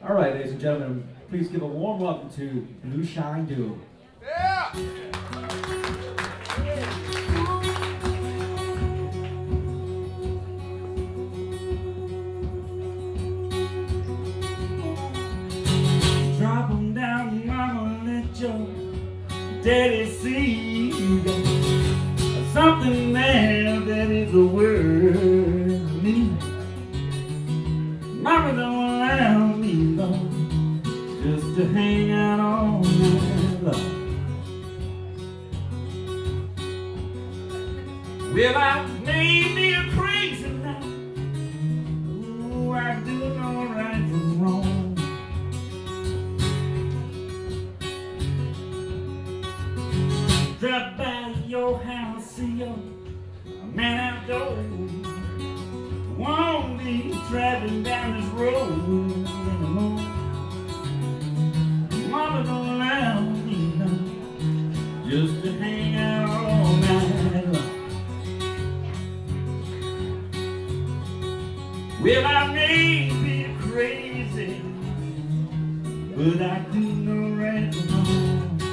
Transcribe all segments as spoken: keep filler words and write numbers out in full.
All right, ladies and gentlemen, please give a warm welcome to Blue Shine Duo. Yeah! Drop 'em down, mama, let your daddy see you got something there that is a word to me. Mama don't allow me long just to hang out all night long. Well, I may be a crazy night. Ooh, I do know right from wrong. Drop by your house, see your man outdoors. Won't be traveling down this road anymore. Mama don't allow me no just to hang out all night long. Well, I may be crazy, but I do know right from wrong.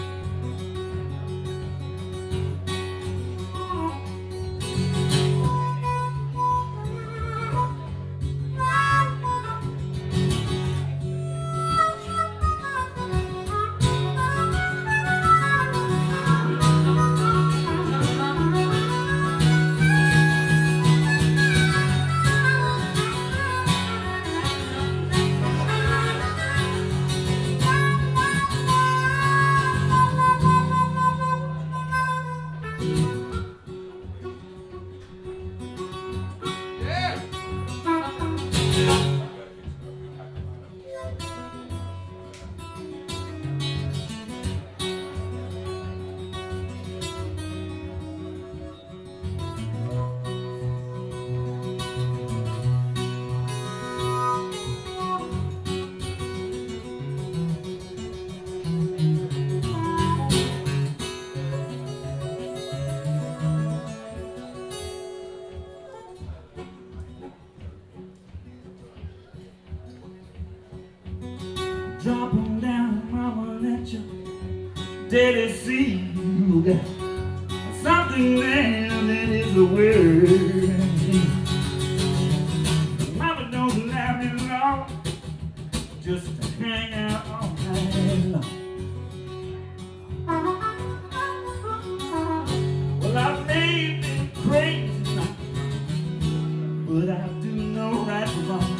Drop 'em down, mama, let your daddy see you got something there that is a word. Mama don't allow me long just to hang out all night long. Well, I may be crazy now, but I do know right from wrong.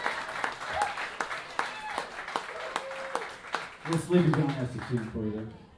This Sleepy John has to sing for you there.